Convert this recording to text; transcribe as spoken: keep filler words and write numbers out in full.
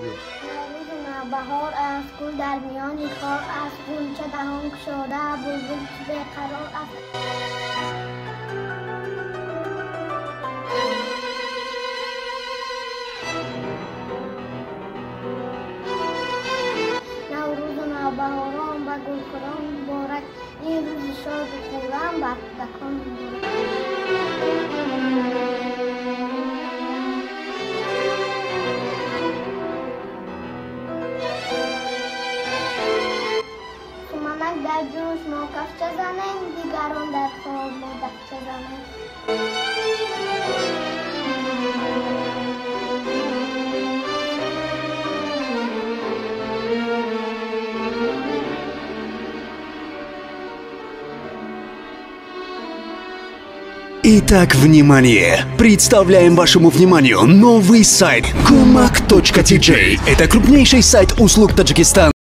بیا. روز نوبهار است، گل در میان خار است، غنچه دهان گشاده، بلبل بیقرار است. نوروز و نوبهاران به گلخنان مبارک، این روز شاد و خرم بر کودکان مبارک. سمنک در جوش ما کفچه زنیم، دیگران در خواب ما دفچه زنیم. Итак, внимание! Представляем вашему вниманию новый сайт Kumak точка ти джей. Это крупнейший сайт услуг Таджикистана.